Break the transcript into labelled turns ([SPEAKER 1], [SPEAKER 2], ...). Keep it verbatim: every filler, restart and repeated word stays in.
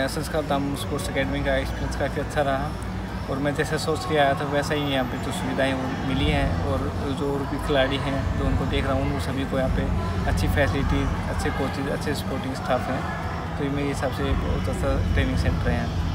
[SPEAKER 1] संस्कार Dham sports academy का experience काफ़ी अच्छा रहा और मैं जैसे सोच के आया था वैसा ही यहाँ पे जो सुविधाएं वो मिली हैं और जो और भी खिलाड़ी हैं जो उनको देख रहा हूँ उन सभी को यहाँ पे अच्छी फैसिलिटीज़, अच्छे कोचेज, अच्छे सपोर्टिंग स्टाफ हैं। तो ये मेरे हिसाब से बहुत अच्छा ट्रेनिंग सेंटर है।